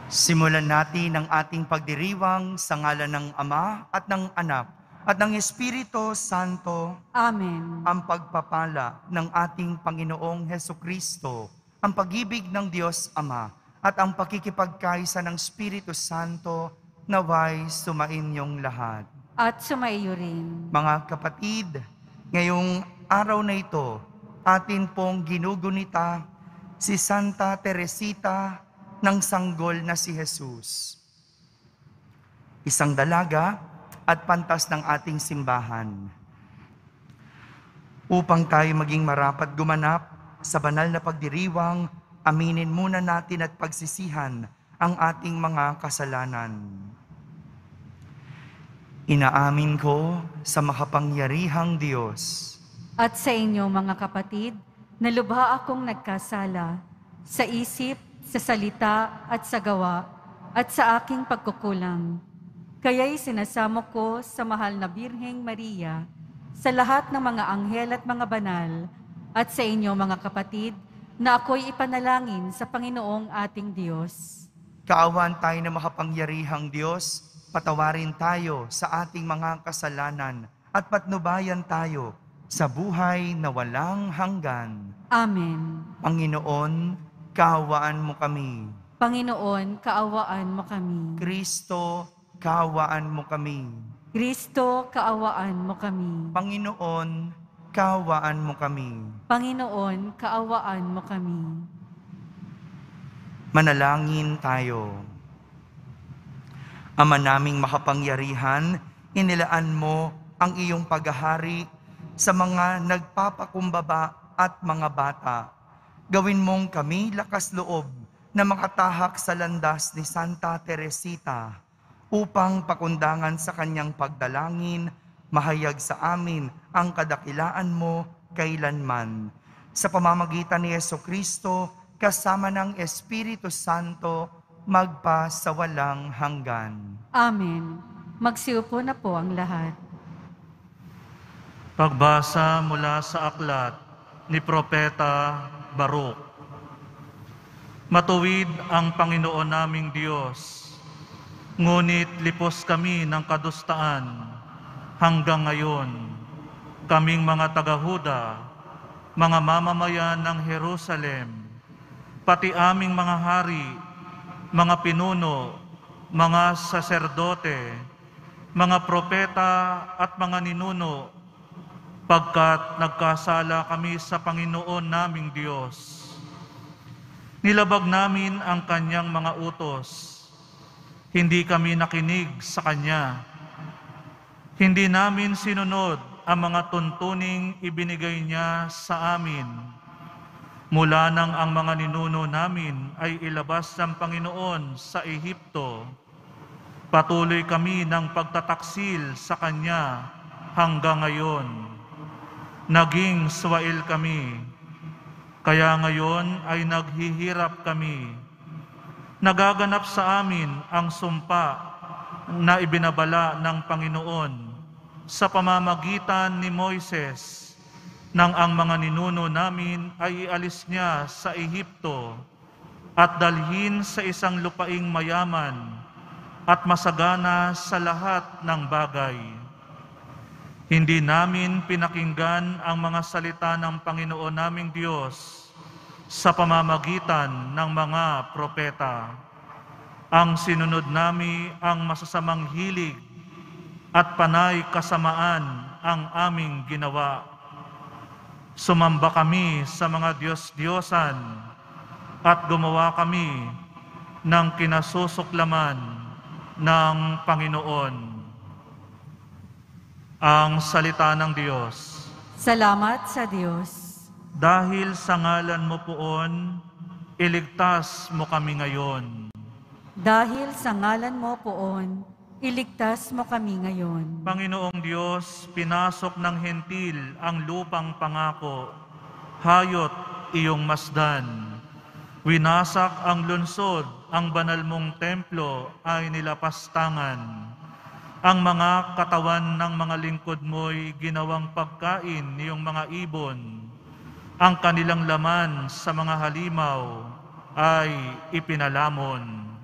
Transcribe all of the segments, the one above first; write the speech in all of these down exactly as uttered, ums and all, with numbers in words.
Simulan natin ang ating pagdiriwang sa ngalan ng Ama at ng Anak at ng Espiritu Santo. Amen. Ang pagpapala ng ating Panginoong Hesukristo, ang pag-ibig ng Diyos Ama at ang pakikipagkaisa ng Espiritu Santo naway sumainyong lahat. At sumaiyo rin. Mga kapatid, ngayong araw na ito, atin pong ginugunita si Santa Teresita ng sanggol na si Jesus. Isang dalaga at pantas ng ating simbahan. Upang tayo maging marapat gumanap sa banal na pagdiriwang, aminin muna natin at pagsisihan ang ating mga kasalanan. Inaamin ko sa makapangyarihang Diyos At sa inyo mga kapatid, na lubha akong nagkasala sa isip, sa salita at sa gawa, at sa aking pagkukulang. Kaya'y sinasamo ko sa mahal na Birheng Maria, sa lahat ng mga anghel at mga banal, at sa inyo mga kapatid, na ako'y ipanalangin sa Panginoong ating Diyos. Kaawaan tayo na makapangyarihang Diyos, patawarin tayo sa ating mga kasalanan at patnubayan tayo sa buhay na walang hanggan. Amen. Panginoon, kaawaan mo kami. Panginoon, kaawaan mo kami. Kristo, kaawaan mo kami. Kristo, kaawaan mo kami. Panginoon, kaawaan mo kami. Panginoon, kaawaan mo kami. Manalangin tayo. Ama naming makapangyarihan, inilaan mo ang iyong paghahari sa mga nagpapakumbaba at mga bata. Gawin mong kami lakas loob na makatahak sa landas ni Santa Teresita upang pakundangan sa kanyang pagdalangin, mahayag sa amin ang kadakilaan mo kailanman. Sa pamamagitan ni Jesucristo, kasama ng Espiritu Santo, magpa sa walang hanggan. Amen. Magsiupo na po ang lahat. Pagbasa mula sa aklat ni Propeta Baruch. Matuwid ang Panginoon naming Diyos, ngunit lipos kami ng kadustaan hanggang ngayon. Kaming mga taga-Huda, mga mamamayan ng Jerusalem, pati aming mga hari, mga pinuno, mga saserdote, mga propeta at mga ninuno, pagkat nagkasala kami sa Panginoon naming Diyos. Nilabag namin ang Kanyang mga utos. Hindi kami nakinig sa Kanya. Hindi namin sinunod ang mga tuntuning ibinigay niya sa amin. Mula nang ang mga ninuno namin ay ilabas ng Panginoon sa Ehipto, patuloy kami ng pagtataksil sa Kanya hanggang ngayon. Naging swail kami, kaya ngayon ay naghihirap kami. Nagaganap sa amin ang sumpa na ibinabala ng Panginoon sa pamamagitan ni Moises, nang ang mga ninuno namin ay ialis niya sa Ehipto at dalhin sa isang lupaing mayaman at masagana sa lahat ng bagay. Hindi namin pinakinggan ang mga salita ng Panginoon naming Diyos sa pamamagitan ng mga propeta. Ang sinunod namin ang masasamang hilig at panay kasamaan ang aming ginawa. Sumamba kami sa mga Diyos-Diyosan at gumawa kami ng kinasusuklaman ng Panginoon. Ang salita ng Diyos. Salamat sa Diyos. Dahil sa ngalan mo poon, iligtas mo kami ngayon. Dahil sa ngalan mo poon, iligtas mo kami ngayon. Panginoong Diyos, pinasok ng hentil ang lupang pangako, hayot iyong masdan. Winasak ang lunsod, ang banal mong templo ay nilapastangan. Ang mga katawan ng mga lingkod mo'y ginawang pagkain niyong mga ibon. Ang kanilang laman sa mga halimaw ay ipinalamon.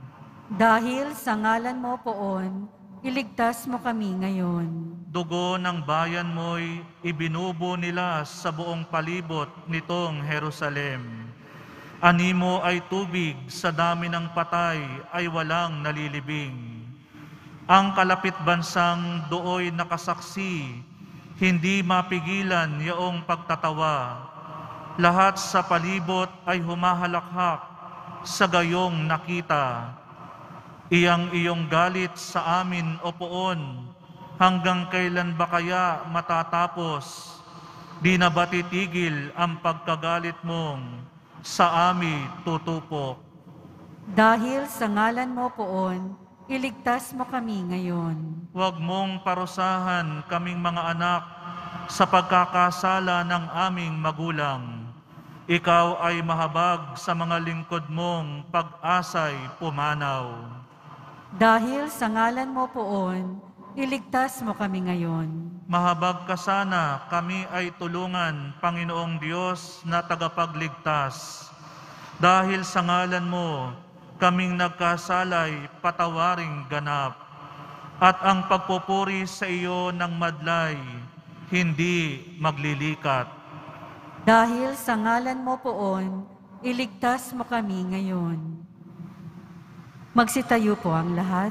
Dahil sa ngalan mo poon, iligtas mo kami ngayon. Dugo ng bayan mo'y ibinubo nila sa buong palibot nitong Jerusalem. Animo ay tubig, sa dami ng patay ay walang nalilibing. Ang kalapit bansang dooy nakasaksi, hindi mapigilan yaong pagtatawa. Lahat sa palibot ay humahalakhak sa gayong nakita. Iyang iyong galit sa amin o poon, hanggang kailan ba kaya matatapos? Di na ba titigil ang pagkagalit mong sa amin tutupok? Dahil sa ngalan mo poon, iligtas mo kami ngayon. Huwag mong parusahan kaming mga anak sa pagkakasala ng aming magulang. Ikaw ay mahabag sa mga lingkod mong pag-asay pumanaw. Dahil sa ngalan mo poon, iligtas mo kami ngayon. Mahabag ka sana, kami ay tulungan, Panginoong Diyos na tagapagligtas. Dahil sa ngalan mo, kaming nagkasalay, patawaring ganap. At ang pagpupuri sa iyo ng madlay, hindi maglilikat. Dahil sa ngalan mo poon, iligtas mo kami ngayon. Magsitayo po ang lahat.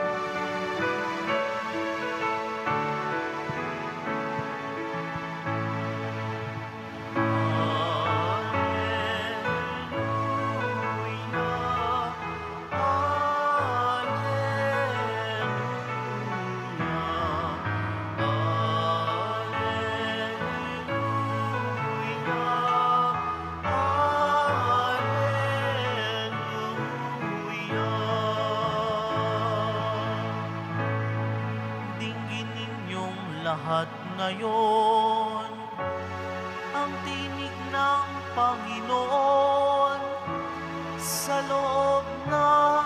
Lahat ngayon, ang tinig ng Panginoon sa loob ng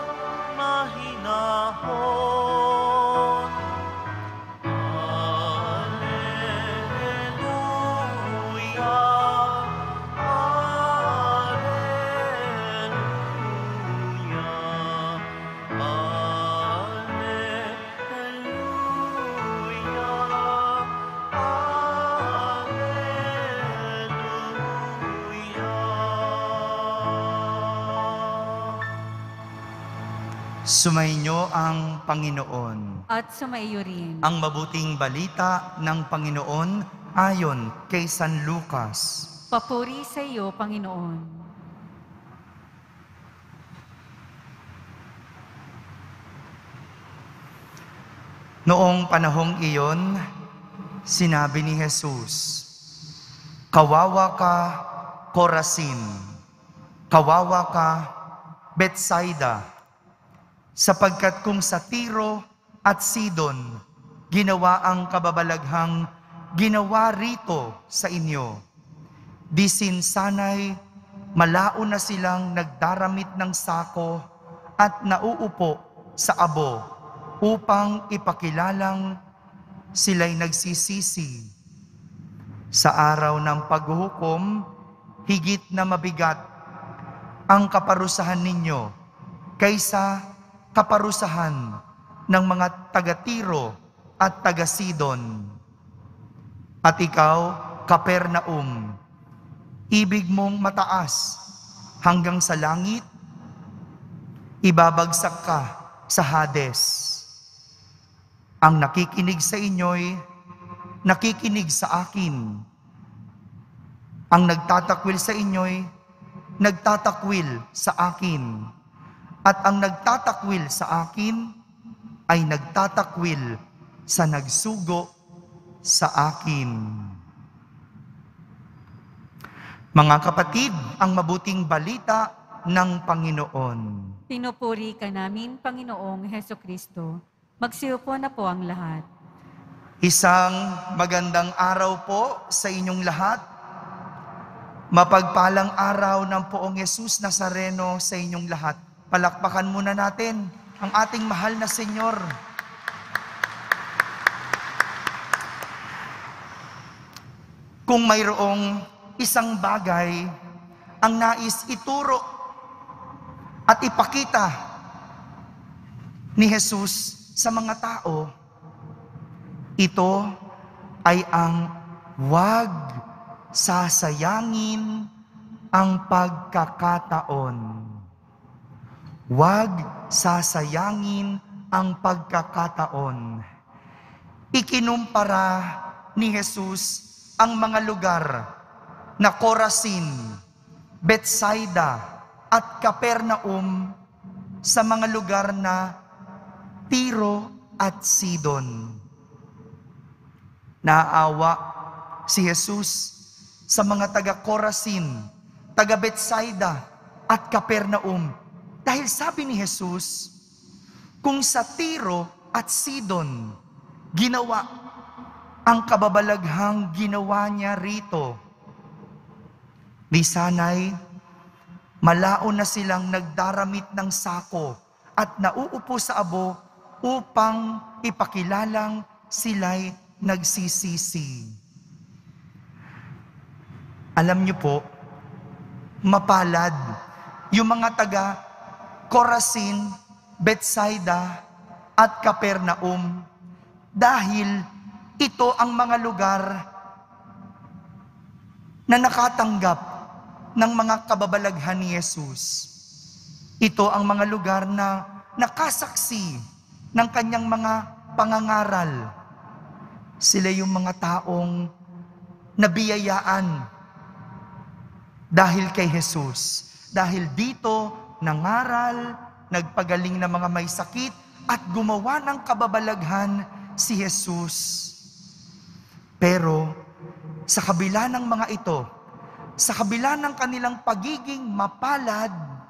mahinahon. Alleluia, Alleluia, Sumainyo ang Panginoon. At sumaiyo rin. Ang mabuting balita ng Panginoon ayon kay San Lucas. Papuri sa iyo, Panginoon. Noong panahong iyon, sinabi ni Jesus, "Kawawa ka, Corazin! Kawawa ka, Bethsaida! Sapagkat kung sa Tiro at Sidon, ginawa ang kababalaghang ginawa rito sa inyo, di sinsanay malao na silang nagdaramit ng sako at nauupo sa abo upang ipakilalang sila'y nagsisisi. Sa araw ng paghuhukom, higit na mabigat ang kaparusahan ninyo kaysa kaparusahan ng mga taga-Tiro at taga-Sidon. At ikaw, Kapernaum, ibig mong mataas hanggang sa langit, ibabagsak ka sa Hades. Ang nakikinig sa inyo'y nakikinig sa akin. Ang nagtatakwil sa inyo'y nagtatakwil sa akin. At ang nagtatakwil sa akin ay nagtatakwil sa nagsugo sa akin." Mga kapatid, ang mabuting balita ng Panginoon. Pinupuri ka namin, Panginoong Hesukristo. Magsiupo na po ang lahat. Isang magandang araw po sa inyong lahat. Mapagpalang araw ng Poong Yesus Nazareno sa inyong lahat. Palakpakan muna natin ang ating mahal na Senyor. Kung mayroong isang bagay ang nais ituro at ipakita ni Jesus sa mga tao, ito ay ang wag sasayangin ang pagkakataon. Wag sasayangin ang pagkakataon. Ikinumpara ni Jesus ang mga lugar na Corazin, Bethsaida at Capernaum sa mga lugar na Tiro at Sidon. Naawa si Jesus sa mga taga Corazin, taga Bethsaida at Capernaum. Dahil sabi ni Jesus, kung sa Tiro at Sidon ginawa ang kababalaghang ginawa niya rito, di sana'y malao na silang nagdaramit ng sako at nauupo sa abo upang ipakilalang sila'y nagsisisi. Alam niyo po, mapalad yung mga taga Corazin, Bethsaida at Capernaum dahil ito ang mga lugar na nakatanggap ng mga kababalaghan ni Jesus. Ito ang mga lugar na nakasaksi ng kanyang mga pangangaral. Sila yung mga taong nabiyayaan dahil kay Jesus. Dahil dito, nangaral, nagpagaling ng mga may sakit, at gumawa ng kababalaghan si Jesus. Pero, sa kabila ng mga ito, sa kabila ng kanilang pagiging mapalad,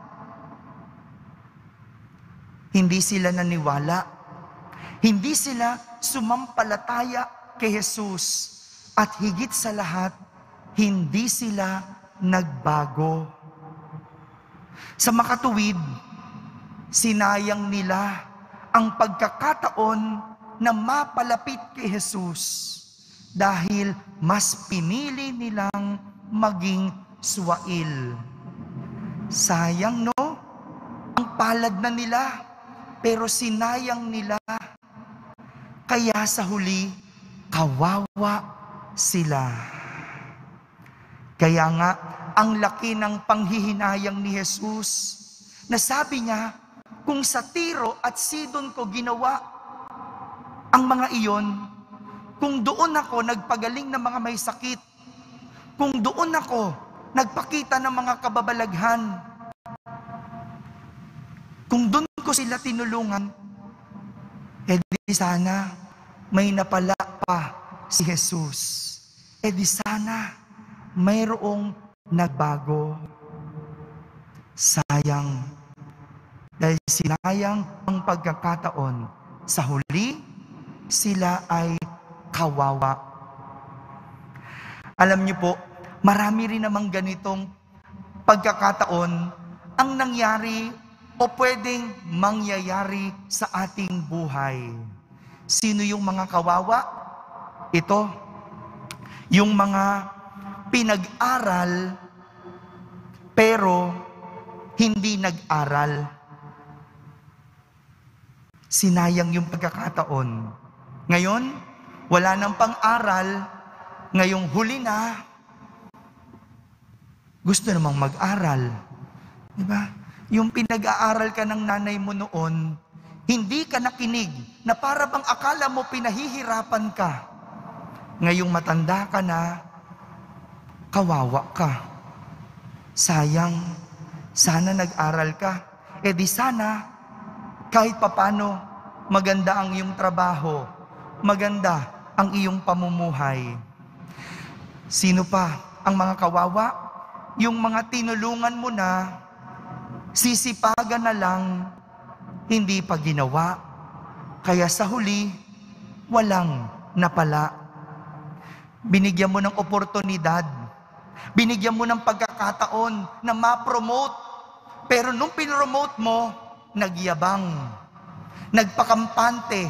hindi sila naniwala. Hindi sila sumampalataya kay Jesus. At higit sa lahat, hindi sila nagbago. Sa makatuwid, sinayang nila ang pagkakataon na mapalapit kay Jesus dahil mas pinili nilang maging suwail. Sayang, no? Ang palad na nila, pero sinayang nila. Kaya sa huli, kawawa sila. Kaya nga, ang laki ng panghihinayang ni Jesus, na sabi niya, kung sa Tiro at Sidon ko ginawa ang mga iyon, kung doon ako nagpagaling ng mga may sakit, kung doon ako nagpakita ng mga kababalaghan, kung doon ko sila tinulungan, eh di sana may napala pa si Jesus. Eh di sana mayroong nagbago. Sayang. Dahil sinayang ang pagkakataon. Sa huli, sila ay kawawa. Alam niyo po, marami rin namang ganitong pagkakataon ang nangyari o pwedeng mangyayari sa ating buhay. Sino yung mga kawawa? Ito, yung mga pinag-aral pero hindi nag-aral. Sinayang yung pagkakataon. Ngayon, wala nang pang-aral. Ngayong huli na, gusto namang mag-aral. Diba? Yung pinag-aaral ka ng nanay mo noon, hindi ka nakinig, na para bang akala mo pinahihirapan ka. Ngayong matanda ka na, kawawa ka. Sayang, sana nag-aral ka. E di sana, kahit papano, maganda ang iyong trabaho, maganda ang iyong pamumuhay. Sino pa ang mga kawawa? Yung mga tinulungan mo na, sisipagan na lang, hindi pa ginawa. Kaya sa huli, walang napala. Binigyan mo ng oportunidad. Binigyan mo ng pagkakataon na ma-promote. Pero nung pinromote mo, nagyabang, nagpakampante.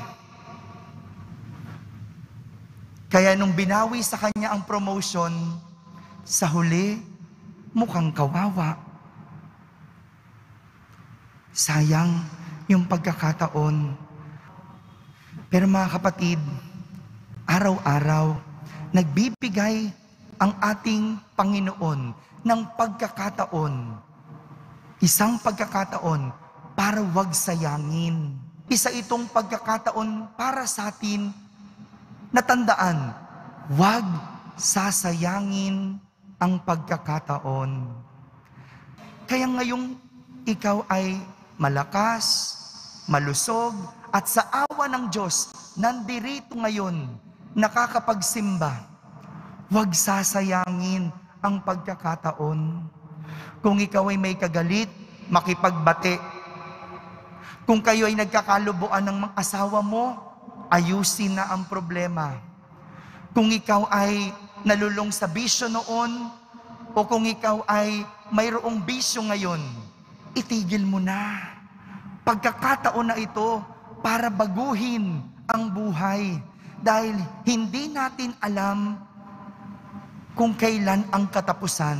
Kaya nung binawi sa kanya ang promotion, sa huli, mukhang kawawa. Sayang, yung pagkakataon. Pero mga kapatid, araw-araw, nagbibigay ang ating Panginoon ng pagkakataon. Isang pagkakataon para wag sayangin. Isa itong pagkakataon para sa atin na tandaan, wag sasayangin ang pagkakataon. Kaya ngayong ikaw ay malakas, malusog, at sa awa ng Diyos, nandirito ngayon, nakakapagsimba. Huwag sasayangin ang pagkakataon. Kung ikaw ay may kagalit, makipagbati. Kung kayo ay nagkakalubuan ng mga asawa mo, ayusin na ang problema. Kung ikaw ay nalulong sa bisyo noon, o kung ikaw ay mayroong bisyo ngayon, itigil mo na. Pagkakataon na ito para baguhin ang buhay. Dahil hindi natin alam kung kailan ang katapusan.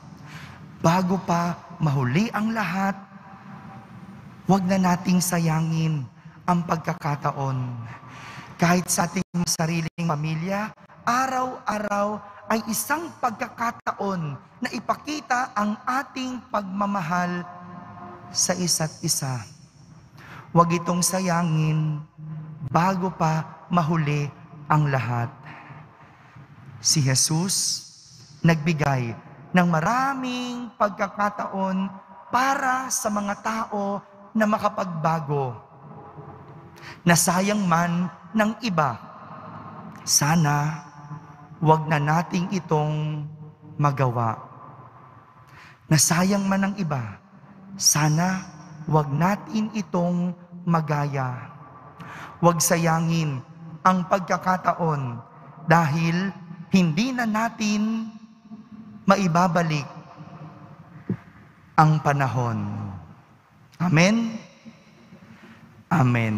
Bago pa mahuli ang lahat, huwag na nating sayangin ang pagkakataon. Kahit sa ating sariling pamilya, araw-araw ay isang pagkakataon na ipakita ang ating pagmamahal sa isa't isa. Huwag itong sayangin bago pa mahuli ang lahat. Si Jesus nagbigay ng maraming pagkakataon para sa mga tao na makapagbago. Nasayang man ng iba, sana wag na nating itong magawa. Nasayang man ng iba, sana wag natin itong magaya. Wag sayangin ang pagkakataon dahil hindi na natin maibabalik ang panahon. Amen? Amen.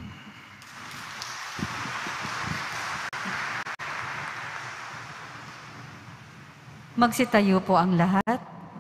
Magsitayo po ang lahat.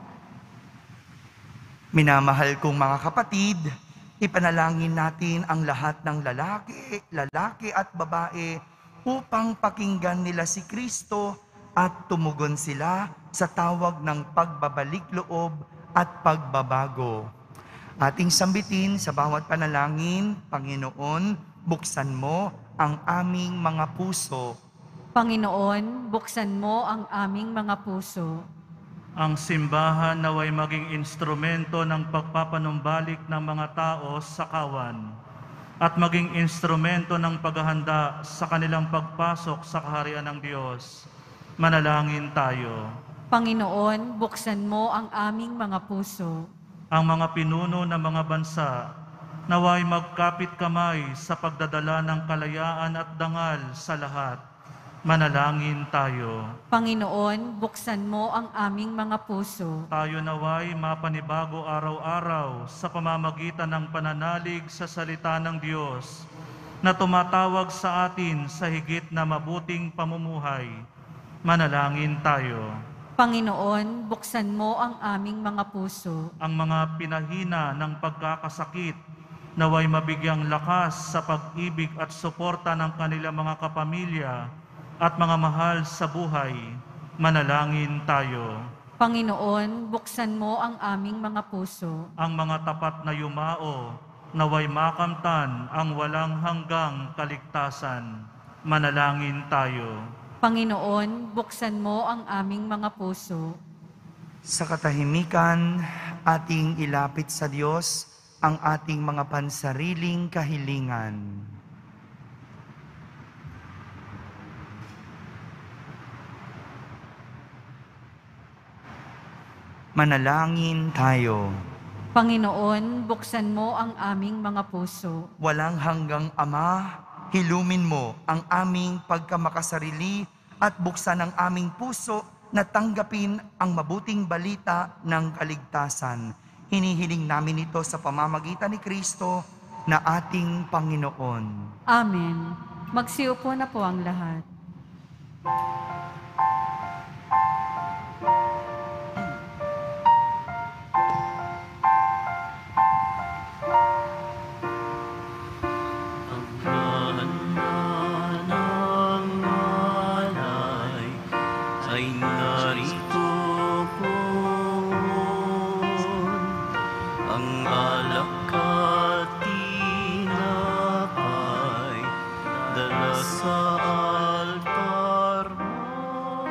Minamahal kong mga kapatid, ipanalangin natin ang lahat ng lalaki, lalaki at babae upang pakinggan nila si Kristo at tumugon sila sa tawag ng pagbabalik loob at pagbabago. Ating sambitin sa bawat panalangin, Panginoon, buksan mo ang aming mga puso. Panginoon, buksan mo ang aming mga puso. Ang simbahan naway maging instrumento ng pagpapanumbalik ng mga tao sa kawan at maging instrumento ng paghahanda sa kanilang pagpasok sa kaharian ng Diyos. Manalangin tayo. Panginoon, buksan mo ang aming mga puso. Ang mga pinuno ng mga bansa naway magkapit kamay sa pagdadala ng kalayaan at dangal sa lahat. Manalangin tayo. Panginoon, buksan mo ang aming mga puso. Tayo naway mapanibago araw-araw sa pamamagitan ng pananalig sa salita ng Diyos na tumatawag sa atin sa higit na mabuting pamumuhay. Manalangin tayo. Panginoon, buksan mo ang aming mga puso. Ang mga pinahina ng pagkakasakit naway mabigyang lakas sa pag-ibig at suporta ng kanilang mga kapamilya at mga mahal sa buhay. Manalangin tayo. Panginoon, buksan mo ang aming mga puso. Ang mga tapat na yumao naway makamtan ang walang hanggang kaligtasan. Manalangin tayo. Panginoon, buksan mo ang aming mga puso. Sa katahimikan, ating ilapit sa Diyos ang ating mga pansariling kahilingan. Manalangin tayo. Panginoon, buksan mo ang aming mga puso. Walang hanggang Ama, hilumin mo ang aming pagkamakasarili at buksan ang aming puso na tanggapin ang mabuting balita ng kaligtasan. Hinihiling namin ito sa pamamagitan ni Kristo na ating Panginoon. Amen. Magsiupo na po ang lahat. ang alak at tinapay, dala sa altar mo.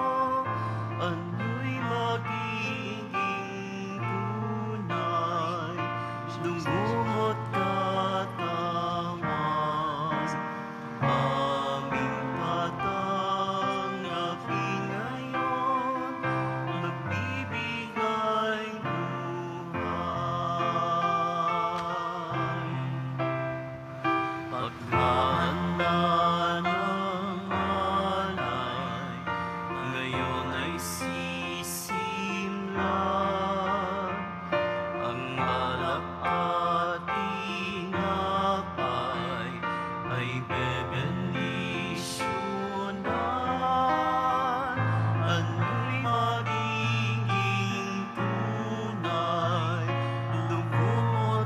Ano'y magiging tunay, lunggot katamas. Aming patanggapin ngayon, nagbibigay buhay. Paghahanda ng alay, ngayon ay sisimula. Ang alak at tinapay ay bebendisyonan. Ano'y magiging tunay, lubot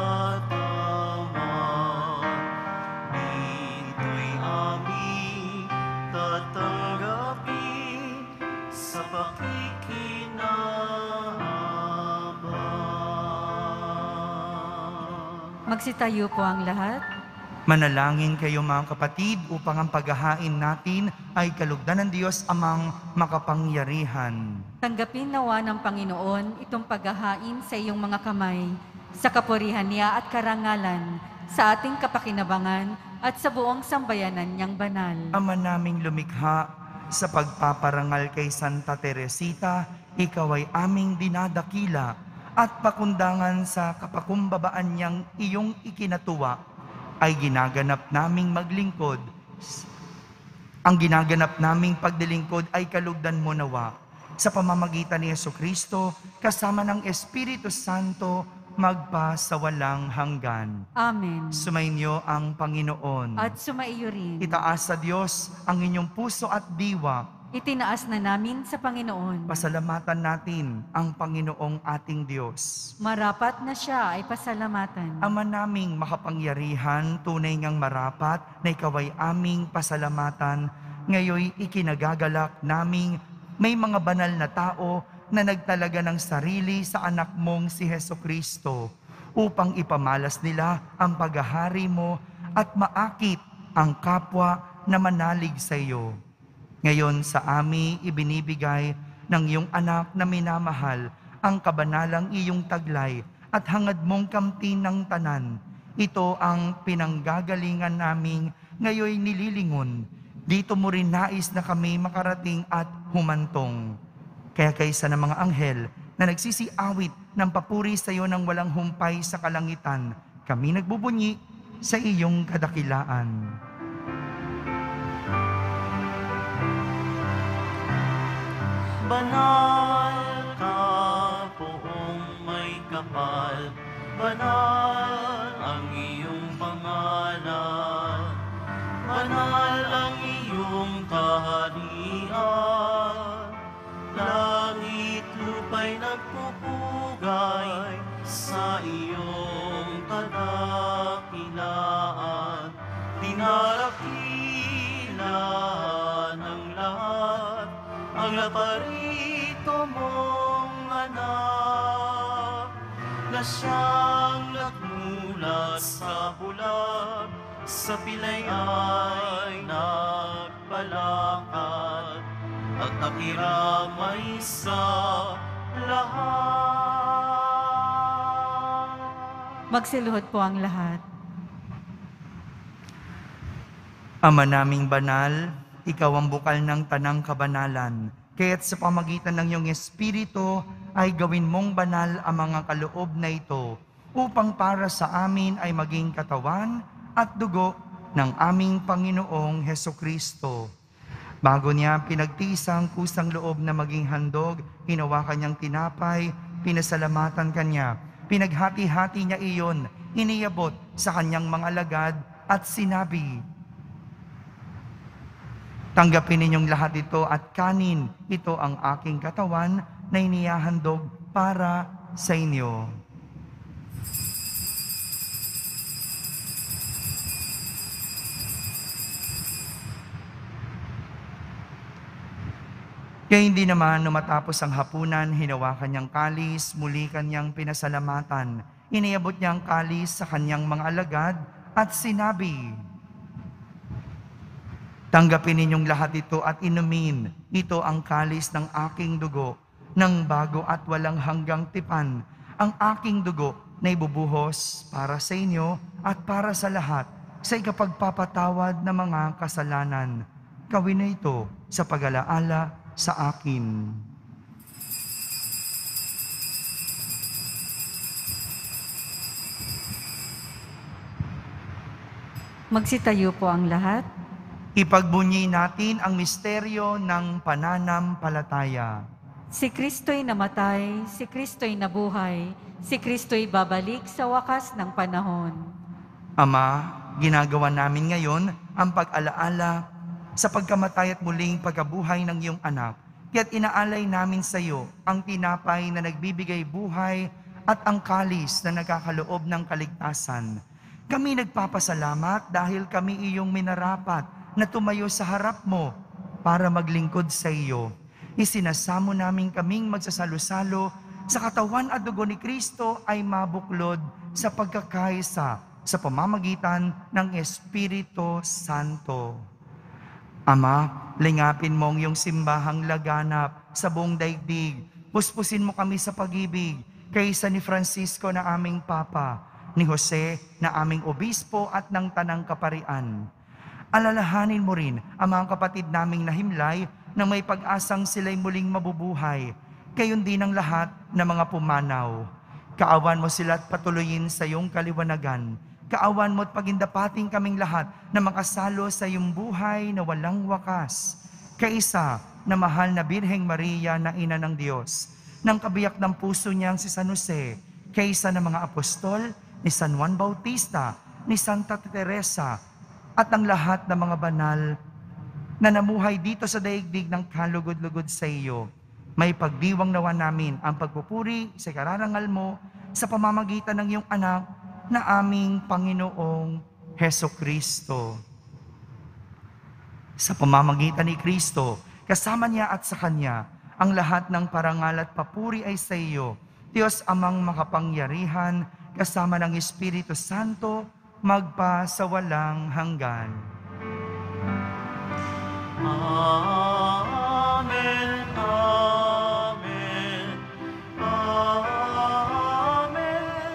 katawan. Ito'y aming tatanggapin sa pakikinabang. Magsitayo po ang lahat. Manalangin kayo mga kapatid upang ang paghahain natin ay kalugdan ng Diyos amang makapangyarihan. Tanggapin nawa ng Panginoon itong paghahain sa iyong mga kamay, sa kapurihan niya at karangalan, sa ating kapakinabangan at sa buong sambayanan niyang banal. Ama naming lumikha, sa pagpaparangal kay Santa Teresita, ikaw ay aming dinadakila at pakundangan sa kapakumbabaan niyang iyong ikinatuwa ay ginaganap naming maglingkod. Ang ginaganap naming pagdilingkod ay kalugdan mo nawa. Sa pamamagitan ni Jesucristo, kasama ng Espiritu Santo, magpa sa walang hanggan. Amen. Sumainyo ang Panginoon. At sumaiyo rin. Itaas sa Diyos ang inyong puso at diwa. Itinaas na namin sa Panginoon. Pasalamatan natin ang Panginoong ating Diyos. Marapat na siya ay pasalamatan. Ama naming makapangyarihan, tunay ngang marapat na ikaw ay aming pasalamatan. Ngayoy ikinagagalak naming may mga banal na tao na nagtalaga ng sarili sa anak mong si Hesukristo upang ipamalas nila ang paghahari mo at maakit ang kapwa na manalig sa iyo. Ngayon sa amin ibinibigay ng iyong anak na minamahal ang kabanalang iyong taglay at hangad mong kamtin ng tanan. Ito ang pinanggagalingan naming ngayoy nililingon. Dito mo rin nais na kami makarating at humantong. Kaya kaysa ng mga anghel na nagsisiawit ng papuri sa iyo ng walang humpay sa kalangitan, kami nagbubunyi sa iyong kadakilaan. Banal ka poong may kapal, banal ang iyong pangalan, banal ang iyong kaharian. Langit lupa'y nagpupugay sa iyong kadakilaan. Dinarapila ng lahat ang naparito mong anak, na siyang nagmula sa bulan, sa pilay ay nagpalakad, at nakiramay sa lahat. Magsiluhod po ang lahat. Ama naming banal, ikaw ang bukal ng tanang kabanalan. Kaya't sa pamagitan ng iyong Espiritu ay gawin mong banal ang mga kaloob na ito upang para sa amin ay maging katawan at dugo ng aming Panginoong Hesukristo. Bago niya pinagtiis ang kusang loob na maging handog, hinawakan niyang tinapay, pinasalamatan kanya, pinaghati-hati niya iyon, iniyabot sa kanyang mga alagad at sinabi, "Tanggapin ninyong lahat ito at kanin, ito ang aking katawan na inihahandog para sa inyo." Kaya hindi naman nung matapos ang hapunan, hinawakan niyang kalis, muli kanyang pinasalamatan. Iniabot niya ang kalis sa kanyang mga alagad at sinabi, "Tanggapin ninyong lahat ito at inumin. Ito ang kalis ng aking dugo, ng bago at walang hanggang tipan. Ang aking dugo na ibubuhos para sa inyo at para sa lahat sa ikapagpapatawad ng mga kasalanan. Gawin na ito sa pag-alaala sa akin." Magsitayo po ang lahat. Ipagbunyi natin ang misteryo ng pananampalataya. Si Kristo'y namatay, si Kristo'y nabuhay, si Kristo'y babalik sa wakas ng panahon. Ama, ginagawa namin ngayon ang pag-alaala sa pagkamatay at muling pagkabuhay ng iyong anak. Kaya't inaalay namin sa iyo ang tinapay na nagbibigay buhay at ang kalis na nagkakaloob ng kaligtasan. Kami nagpapasalamat dahil kami iyong minarapat na tumayo sa harap mo para maglingkod sa iyo. Isinasamo namin kaming magsasalo-salo sa katawan at dugo ni Kristo ay mabuklod sa pagkakaisa sa pamamagitan ng Espiritu Santo. Ama, lingapin mo ang iyong simbahang laganap sa buong daigdig. Puspusin mo kami sa pag-ibig kaysa ni Francisco na aming Papa, ni Jose na aming Obispo at ng Tanang Kaparian. Alalahanin mo rin ang mga kapatid naming nahimlay na may pag-asang sila'y muling mabubuhay. Gayon din ang lahat ng mga pumanaw. Kaawan mo sila at patuloyin sa iyong kaliwanagan. Kaawan mo at pagindapating kaming lahat na makasalo sa iyong buhay na walang wakas. Kaisa na mahal na Birheng Maria na Ina ng Diyos, ng kabiyak ng puso niyang si San Jose, kaisa ng mga apostol, ni San Juan Bautista, ni Santa Teresa, at ang lahat ng mga banal na namuhay dito sa daigdig ng kalugod-lugod sa iyo. May pagdiwang nawa namin ang pagpupuri sa kararangal mo sa pamamagitan ng iyong anak na aming Panginoong Hesukristo. Sa pamamagitan ni Kristo, kasama niya at sa Kanya, ang lahat ng parangal at papuri ay sa iyo, Diyos Amang makapangyarihan, kasama ng Espiritu Santo, magpa sa walang hanggan. Amen, amen, amen,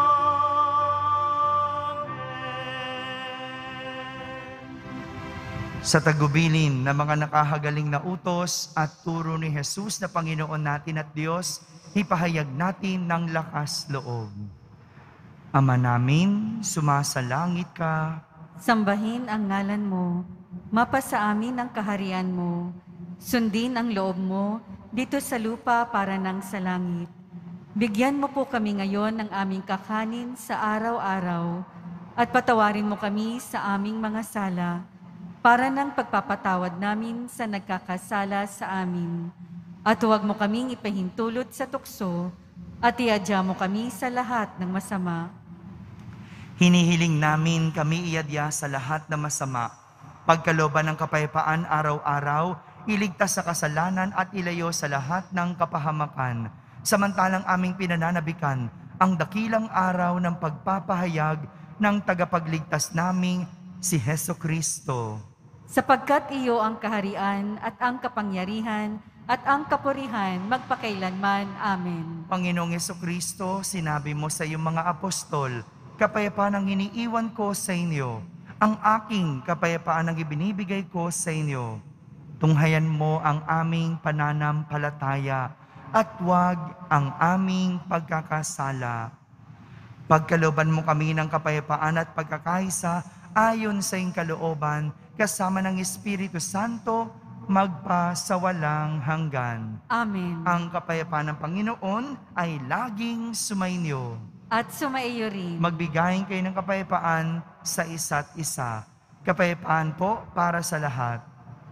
amen. Sa tagubilin ng mga nakahagaling na utos at turo ni Jesus na Panginoon natin at Diyos, ipahayag natin ng lakas loob. Ama namin, sumasalangit ka. Sambahin ang ngalan mo, mapasa amin ang kaharian mo, sundin ang loob mo dito sa lupa para nang sa langit. Bigyan mo po kami ngayon ng aming kakanin sa araw-araw at patawarin mo kami sa aming mga sala para nang pagpapatawad namin sa nagkakasala sa amin. At huwag mo kaming ipahintulot sa tukso at iadya mo kami sa lahat ng masama. Hinihiling namin kami iadya sa lahat ng masama, pagkalooban ng kapayapaan araw-araw, iligtas sa kasalanan at ilayo sa lahat ng kapahamakan. Samantalang aming pinananabikan ang dakilang araw ng pagpapahayag ng tagapagligtas naming si Hesukristo. Sapagkat iyo ang kaharian at ang kapangyarihan at ang kapurihan magpakailanman. Amen. Panginoong Hesukristo, sinabi mo sa iyong mga apostol, kapayapaan ang iniiwan ko sa inyo, ang aking kapayapaan ang ibinibigay ko sa inyo. Tunghayan mo ang aming pananampalataya at huwag ang aming pagkakasala. Pagkalooban mo kami ng kapayapaan at pagkakaisa ayon sa iyong kalooban, kasama ng Espiritu Santo, magpa sa walang hanggan. Amen. Ang kapayapaan ng Panginoon ay laging sumainyo. At sumaiyo rin. Magbigayin kayo ng kapayapaan sa isa't isa. Kapayapaan po para sa lahat.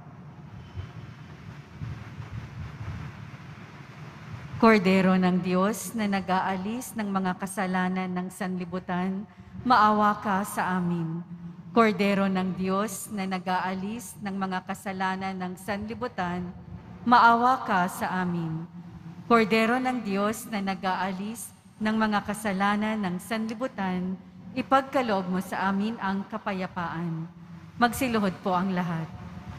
Kordero ng Diyos na nag-aalis ng mga kasalanan ng sanlibutan, maawa ka sa amin. Kordero ng Diyos na nag-aalis ng mga kasalanan ng sanlibutan, maawa ka sa amin. Kordero ng Diyos na nag-aalis ng mga kasalanan ng sanlibutan, ipagkaloob mo sa amin ang kapayapaan. Magsiluhod po ang lahat.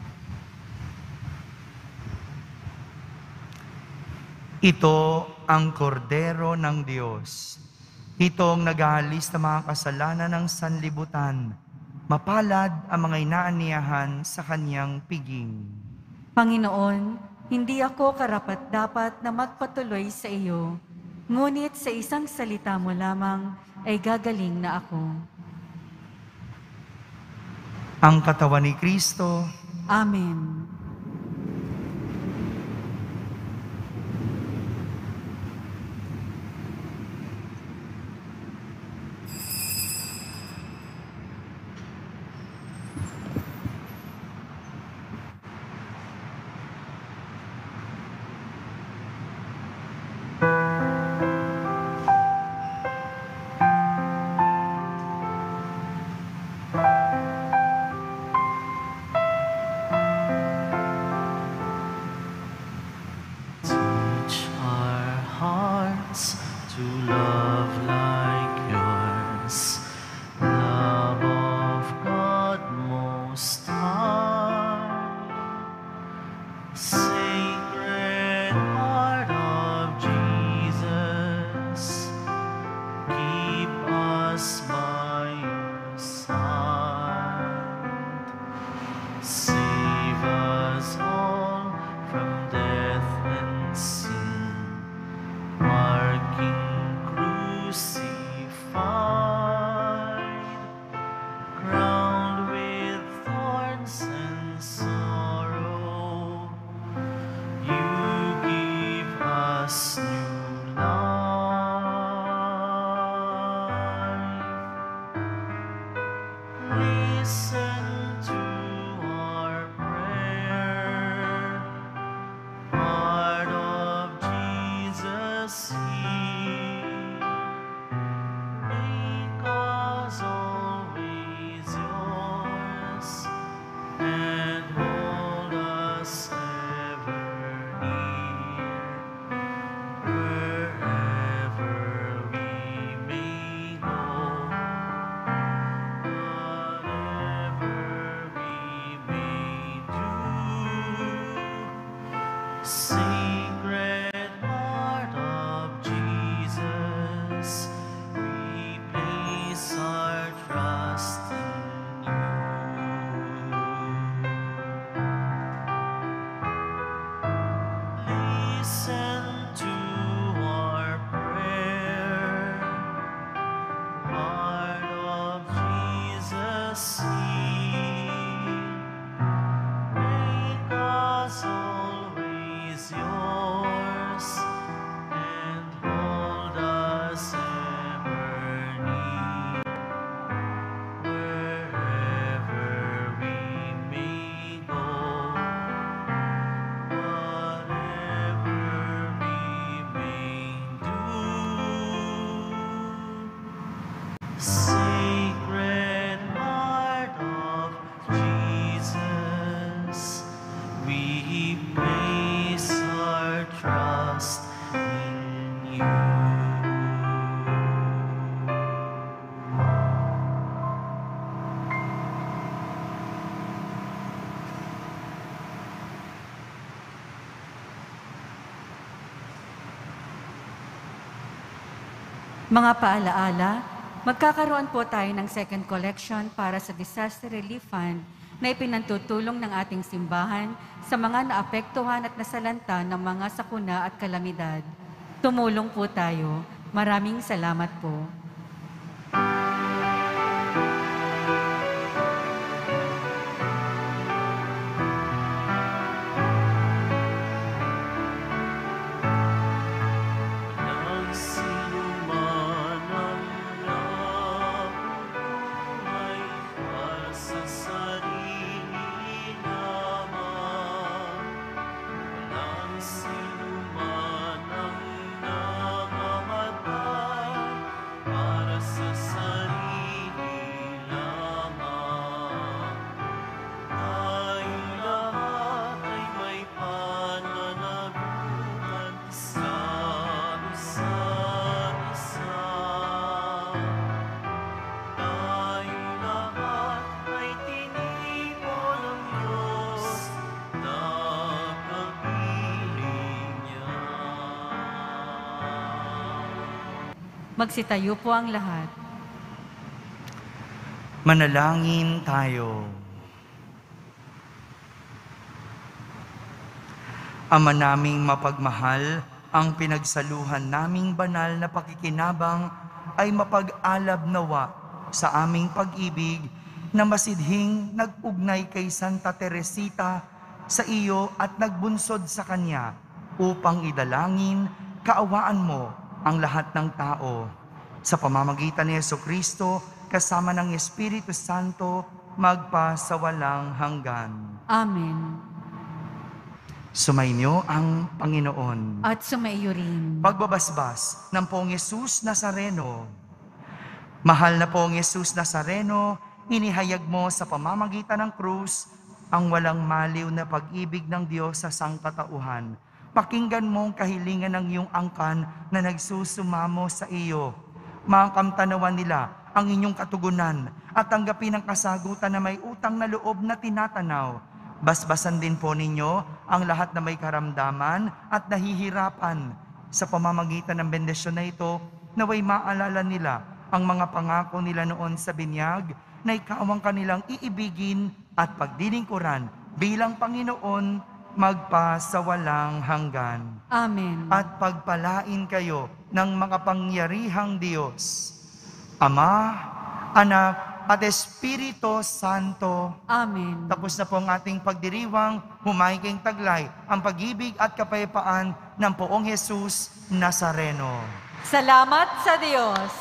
Ito ang kordero ng Diyos. Itong nag-aalis ng mga kasalanan ng sanlibutan. Mapalad ang mga inaaniyahan sa kanyang piging. Panginoon, hindi ako karapat-dapat na magpatuloy sa iyo, ngunit sa isang salita mo lamang ay gagaling na ako. Ang katawan ni Kristo. Amen. Mga paalaala, magkakaroon po tayo ng second collection para sa Disaster Relief Fund na ipinantutulong ng ating simbahan sa mga naapektuhan at nasalanta ng mga sakuna at kalamidad. Tumulong po tayo. Maraming salamat po. Sino man ang namamatay Magsitayo po ang lahat. Manalangin tayo. Ama naming mapagmahal, ang pinagsaluhan naming banal na pakikinabang ay mapag-alab nawa sa aming pag-ibig na masidhing nag-ugnay kay Santa Teresita sa iyo at nagbunsod sa kanya upang idalangin, kaawaan mo ang lahat ng tao. Sa pamamagitan ni Jesucristo, kasama ng Espiritu Santo, magpa sa walang hanggan. Amen. Sumainyo ang Panginoon. At sumaiyo rin. Pagbabasbas ng Poong Yesus Nazareno. Mahal na Poong Yesus Nazareno, inihayag mo sa pamamagitan ng krus ang walang maliw na pag-ibig ng Diyos sa sangkatauhan. Pakinggan mo ang kahilingan ng iyong angkan na nagsusumamo sa iyo. Makamtanawan nila ang inyong katugunan at tanggapin ang kasagutan na may utang na loob na tinatanaw. Basbasan din po ninyo ang lahat na may karamdaman at nahihirapan. Sa pamamagitan ng bendisyon na ito, naway maalala nila ang mga pangako nila noon sa binyag na ikaw ang kanilang iibigin at pagdilingkuran bilang Panginoon magpa sa walang hanggan. Amen. At pagpalain kayo ng makapangyarihang Diyos, Ama, Anak, at Espiritu Santo. Amen. Tapos na po ang ating pagdiriwang, humayging taglay ang pag-ibig at kapayapaan ng Poong Jesus Nazareno. Salamat sa Diyos.